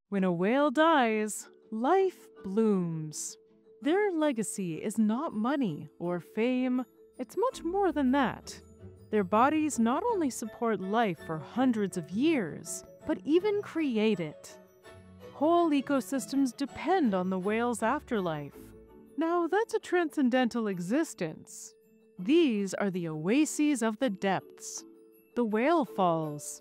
When a whale dies, life blooms. Their legacy is not money or fame, it's much more than that. Their bodies not only support life for hundreds of years, but even create it. Whole ecosystems depend on the whale's afterlife. Now, that's a transcendental existence. These are the oases of the depths, the whale falls.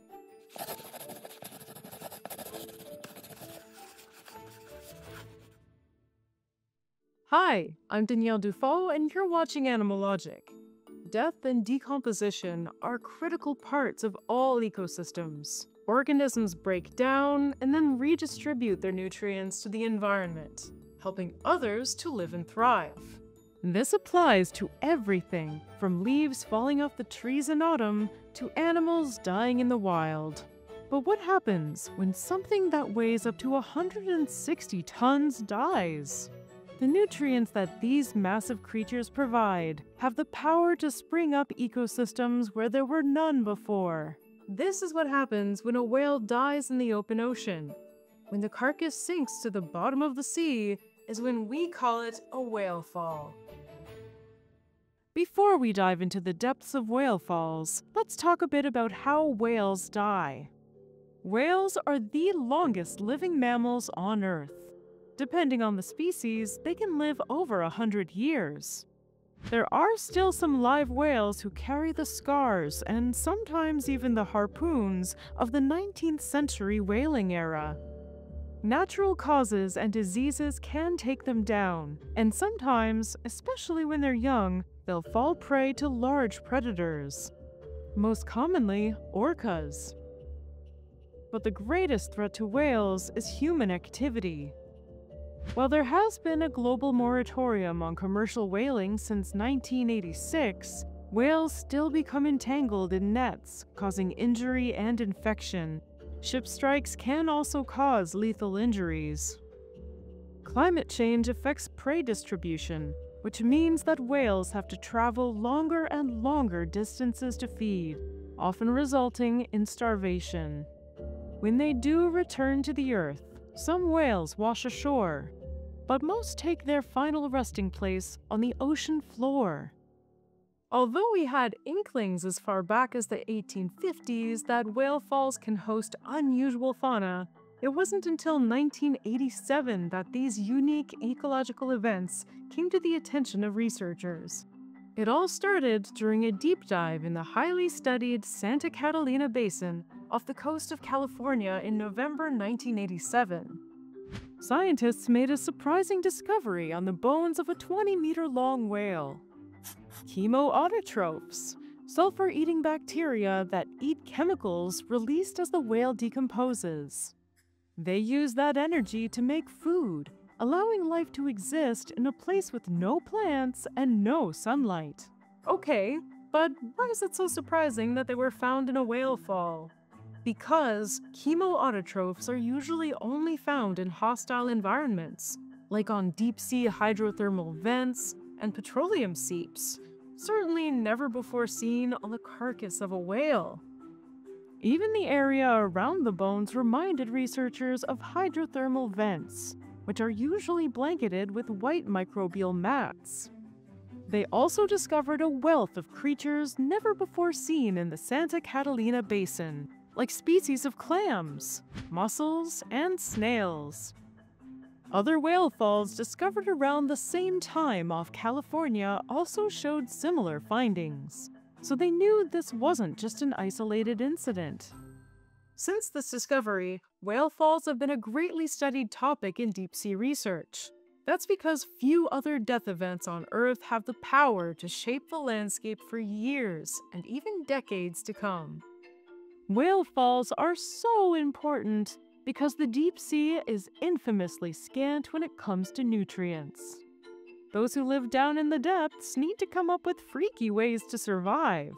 Hi, I'm Danielle Dufault, and you're watching Animalogic. Death and decomposition are critical parts of all ecosystems. Organisms break down and then redistribute their nutrients to the environment, helping others to live and thrive. This applies to everything from leaves falling off the trees in autumn to animals dying in the wild. But what happens when something that weighs up to 160 tons dies? The nutrients that these massive creatures provide have the power to spring up ecosystems where there were none before. This is what happens when a whale dies in the open ocean. When the carcass sinks to the bottom of the sea is when we call it a whale fall. Before we dive into the depths of whale falls, let's talk a bit about how whales die. Whales are the longest living mammals on Earth. Depending on the species, they can live over 100 years. There are still some live whales who carry the scars and sometimes even the harpoons of the 19th century whaling era. Natural causes and diseases can take them down, and sometimes, especially when they're young, they'll fall prey to large predators. Most commonly, orcas. But the greatest threat to whales is human activity. While there has been a global moratorium on commercial whaling since 1986, whales still become entangled in nets, causing injury and infection. Ship strikes can also cause lethal injuries. Climate change affects prey distribution, which means that whales have to travel longer and longer distances to feed, often resulting in starvation. When they do return to the Earth, some whales wash ashore, but most take their final resting place on the ocean floor. Although we had inklings as far back as the 1850s that whale falls can host unusual fauna, it wasn't until 1987 that these unique ecological events came to the attention of researchers. It all started during a deep dive in the highly studied Santa Catalina Basin off the coast of California in November 1987. Scientists made a surprising discovery on the bones of a 20-meter-long whale. Chemoautotrophs, sulfur-eating bacteria that eat chemicals released as the whale decomposes. They use that energy to make food, allowing life to exist in a place with no plants and no sunlight. Okay, but why is it so surprising that they were found in a whale fall? Because chemoautotrophs are usually only found in hostile environments, like on deep-sea hydrothermal vents and petroleum seeps, certainly never before seen on the carcass of a whale. Even the area around the bones reminded researchers of hydrothermal vents, which are usually blanketed with white microbial mats. They also discovered a wealth of creatures never before seen in the Santa Catalina Basin, like species of clams, mussels, and snails. Other whale falls discovered around the same time off California also showed similar findings, so they knew this wasn't just an isolated incident. Since this discovery, whale falls have been a greatly studied topic in deep-sea research. That's because few other death events on Earth have the power to shape the landscape for years and even decades to come. Whale falls are so important because the deep sea is infamously scant when it comes to nutrients. Those who live down in the depths need to come up with freaky ways to survive.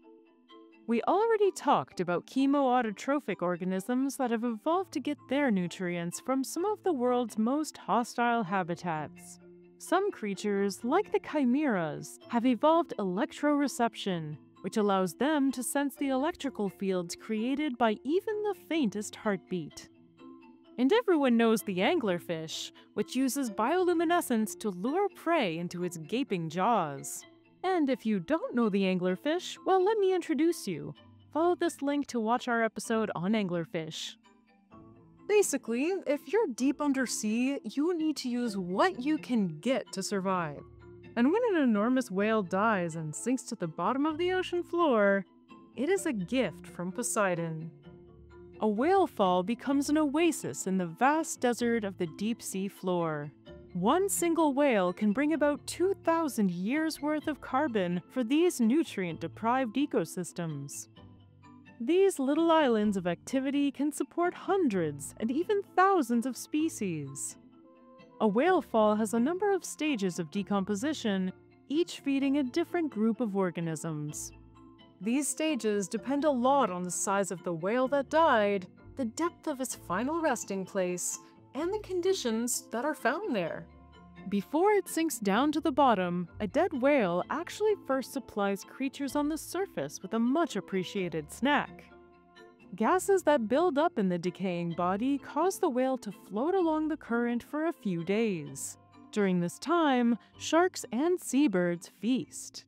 We already talked about chemoautotrophic organisms that have evolved to get their nutrients from some of the world's most hostile habitats. Some creatures, like the chimeras, have evolved electroreception, which allows them to sense the electrical fields created by even the faintest heartbeat. And everyone knows the anglerfish, which uses bioluminescence to lure prey into its gaping jaws. And if you don't know the anglerfish, well, let me introduce you. Follow this link to watch our episode on anglerfish. Basically, if you're deep undersea, you need to use what you can get to survive. And when an enormous whale dies and sinks to the bottom of the ocean floor, it is a gift from Poseidon. A whale fall becomes an oasis in the vast desert of the deep sea floor. One single whale can bring about 2,000 years' worth of carbon for these nutrient-deprived ecosystems. These little islands of activity can support hundreds and even thousands of species. A whale fall has a number of stages of decomposition, each feeding a different group of organisms. These stages depend a lot on the size of the whale that died, the depth of its final resting place, and the conditions that are found there. Before it sinks down to the bottom, a dead whale actually first supplies creatures on the surface with a much appreciated snack. Gases that build up in the decaying body cause the whale to float along the current for a few days. During this time, sharks and seabirds feast.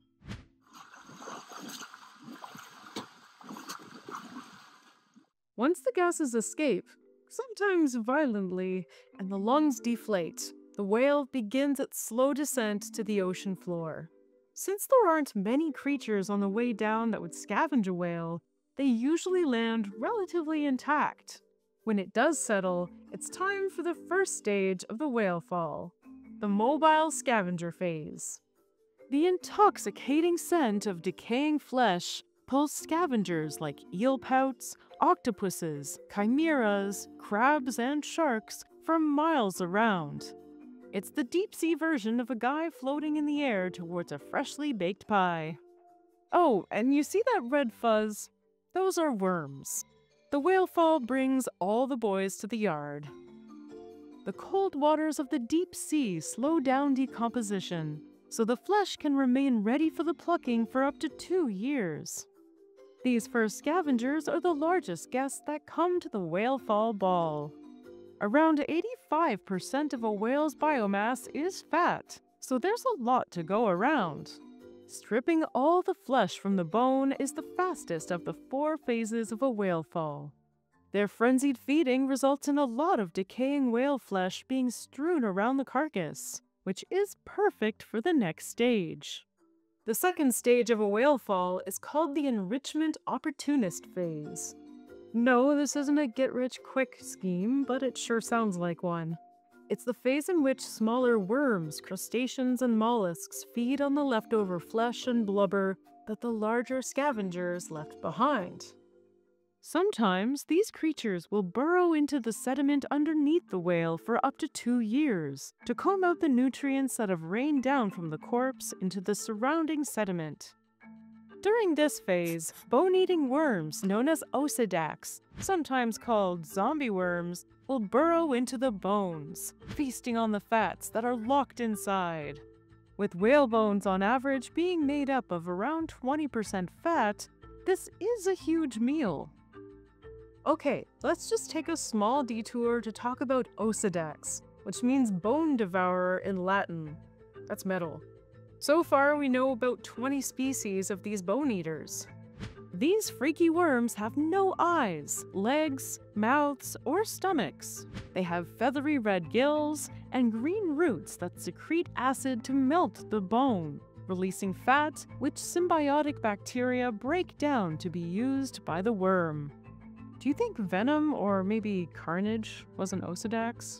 Once the gases escape, sometimes violently, and the lungs deflate, the whale begins its slow descent to the ocean floor. Since there aren't many creatures on the way down that would scavenge a whale, they usually land relatively intact. When it does settle, it's time for the first stage of the whale fall, the mobile scavenger phase. The intoxicating scent of decaying flesh pulls scavengers like eel pouts, octopuses, chimeras, crabs, and sharks from miles around. It's the deep-sea version of a guy floating in the air towards a freshly baked pie. Oh, and you see that red fuzz? Those are worms. The whale fall brings all the boys to the yard. The cold waters of the deep sea slow down decomposition, so the flesh can remain ready for the plucking for up to 2 years. These first scavengers are the largest guests that come to the whale fall ball. Around 85% of a whale's biomass is fat, so there's a lot to go around. Stripping all the flesh from the bone is the fastest of the 4 phases of a whale fall. Their frenzied feeding results in a lot of decaying whale flesh being strewn around the carcass, which is perfect for the next stage. The second stage of a whale fall is called the enrichment opportunist phase. No, this isn't a get-rich-quick scheme, but it sure sounds like one. It's the phase in which smaller worms, crustaceans, and mollusks feed on the leftover flesh and blubber that the larger scavengers left behind. Sometimes these creatures will burrow into the sediment underneath the whale for up to 2 years to comb out the nutrients that have rained down from the corpse into the surrounding sediment. During this phase, bone-eating worms known as osedacs, sometimes called zombie worms, will burrow into the bones, feasting on the fats that are locked inside. With whale bones on average being made up of around 20% fat, this is a huge meal. Okay, let's just take a small detour to talk about osedacs, which means bone devourer in Latin. That's metal. So far, we know about 20 species of these bone eaters. These freaky worms have no eyes, legs, mouths, or stomachs. They have feathery red gills and green roots that secrete acid to melt the bone, releasing fat which symbiotic bacteria break down to be used by the worm. Do you think venom or maybe carnage was an osedax?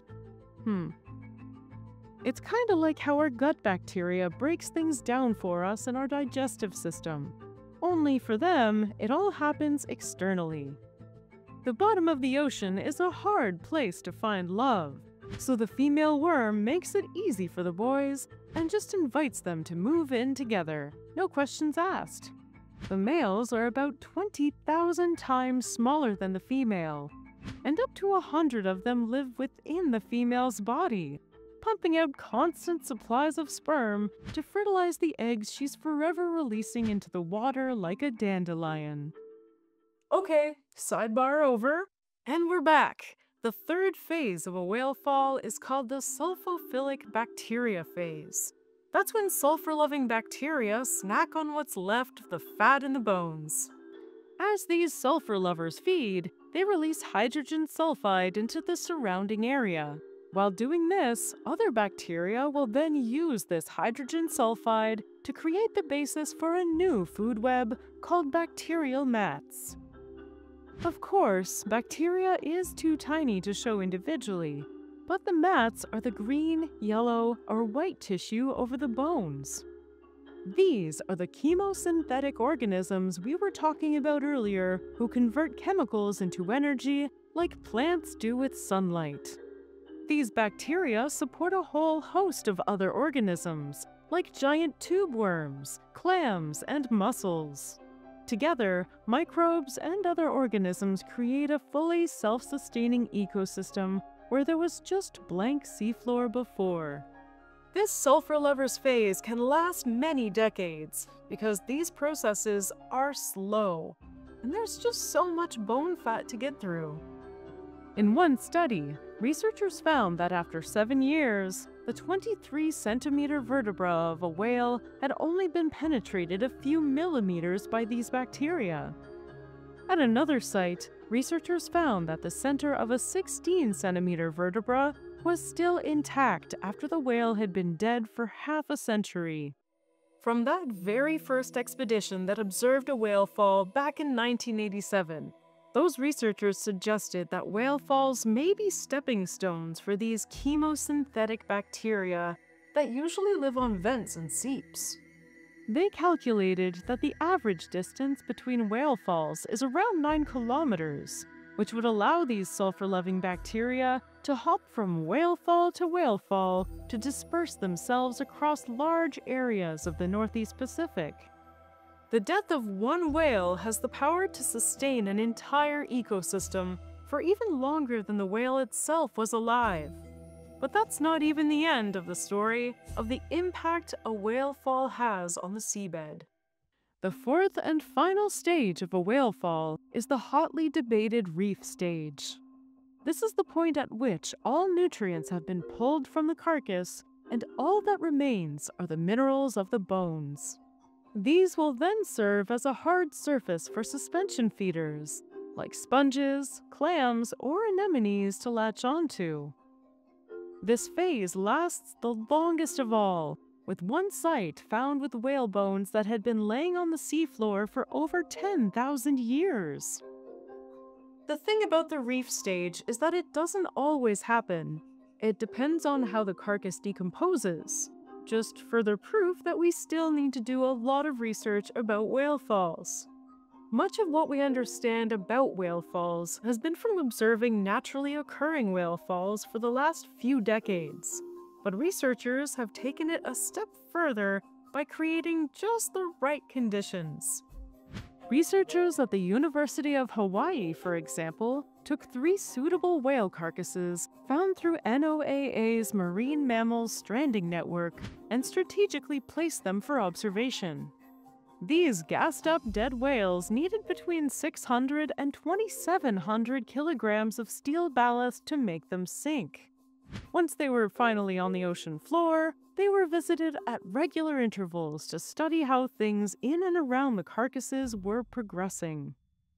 It's kinda like how our gut bacteria breaks things down for us in our digestive system. Only for them, it all happens externally. The bottom of the ocean is a hard place to find love, so the female worm makes it easy for the boys and just invites them to move in together, no questions asked. The males are about 20,000 times smaller than the female, and up to 100 of them live within the female's body, pumping out constant supplies of sperm to fertilize the eggs she's forever releasing into the water like a dandelion. Okay, sidebar over, and we're back. The third phase of a whale fall is called the sulfophilic bacteria phase. That's when sulfur-loving bacteria snack on what's left of the fat in the bones. As these sulfur lovers feed, they release hydrogen sulfide into the surrounding area. While doing this, other bacteria will then use this hydrogen sulfide to create the basis for a new food web called bacterial mats. Of course, bacteria is too tiny to show individually, but the mats are the green, yellow, or white tissue over the bones. These are the chemosynthetic organisms we were talking about earlier who convert chemicals into energy like plants do with sunlight. These bacteria support a whole host of other organisms, like giant tube worms, clams, and mussels. Together, microbes and other organisms create a fully self-sustaining ecosystem where there was just blank seafloor before. This sulfur lovers phase can last many decades because these processes are slow, and there's just so much bone fat to get through. In one study, researchers found that after 7 years, the 23-centimeter vertebra of a whale had only been penetrated a few millimeters by these bacteria. At another site, researchers found that the center of a 16-centimeter vertebra was still intact after the whale had been dead for half a century. From that very first expedition that observed a whale fall back in 1987, those researchers suggested that whale falls may be stepping stones for these chemosynthetic bacteria that usually live on vents and seeps. They calculated that the average distance between whale falls is around 9 kilometers, which would allow these sulfur-loving bacteria to hop from whale fall to disperse themselves across large areas of the Northeast Pacific. The death of one whale has the power to sustain an entire ecosystem for even longer than the whale itself was alive. But that's not even the end of the story of the impact a whale fall has on the seabed. The fourth and final stage of a whale fall is the hotly debated reef stage. This is the point at which all nutrients have been pulled from the carcass and all that remains are the minerals of the bones. These will then serve as a hard surface for suspension feeders, like sponges, clams, or anemones to latch onto. This phase lasts the longest of all, with one site found with whale bones that had been laying on the seafloor for over 10,000 years. The thing about the reef stage is that it doesn't always happen. It depends on how the carcass decomposes. Just further proof that we still need to do a lot of research about whale falls. Much of what we understand about whale falls has been from observing naturally occurring whale falls for the last few decades. But researchers have taken it a step further by creating just the right conditions. Researchers at the University of Hawaii, for example, took 3 suitable whale carcasses found through NOAA's Marine Mammals Stranding Network and strategically placed them for observation. These gassed-up dead whales needed between 600 and 2,700 kilograms of steel ballast to make them sink. Once they were finally on the ocean floor, they were visited at regular intervals to study how things in and around the carcasses were progressing.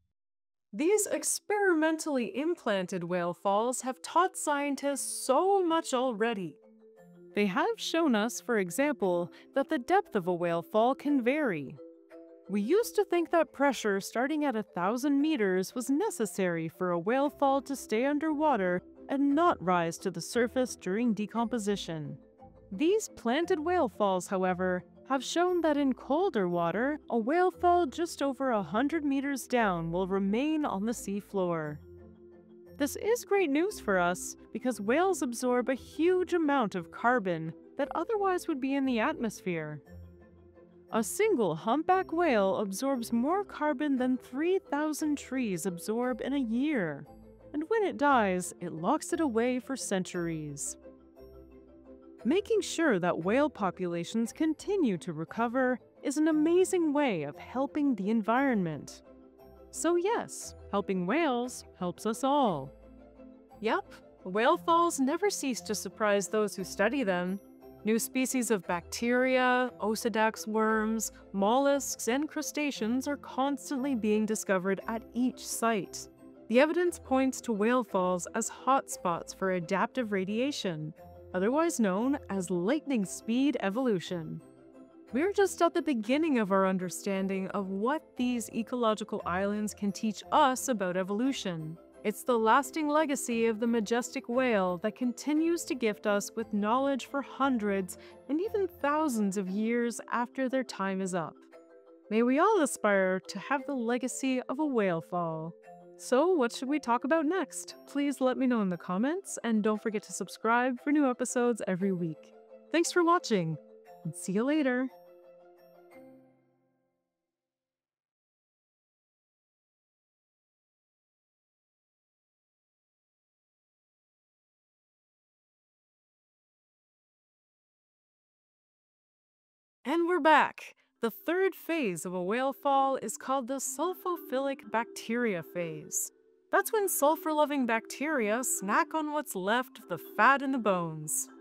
These experimentally implanted whale falls have taught scientists so much already. They have shown us, for example, that the depth of a whale fall can vary. We used to think that pressure starting at 1,000 meters was necessary for a whale fall to stay underwater and not rise to the surface during decomposition. These planted whale falls, however, have shown that in colder water, a whale fall just over 100 meters down will remain on the seafloor. This is great news for us because whales absorb a huge amount of carbon that otherwise would be in the atmosphere. A single humpback whale absorbs more carbon than 3,000 trees absorb in a year, and when it dies, it locks it away for centuries. Making sure that whale populations continue to recover is an amazing way of helping the environment. So yes, helping whales helps us all. Yep, whale falls never cease to surprise those who study them. New species of bacteria, osedax worms, mollusks, and crustaceans are constantly being discovered at each site. The evidence points to whale falls as hotspots for adaptive radiation, otherwise known as lightning speed evolution. We're just at the beginning of our understanding of what these ecological islands can teach us about evolution. It's the lasting legacy of the majestic whale that continues to gift us with knowledge for hundreds and even thousands of years after their time is up. May we all aspire to have the legacy of a whale fall. So, what should we talk about next? Please let me know in the comments, and don't forget to subscribe for new episodes every week. Thanks for watching, and see you later! And we're back! The third phase of a whale fall is called the sulfophilic bacteria phase. That's when sulfur-loving bacteria snack on what's left of the fat and the bones.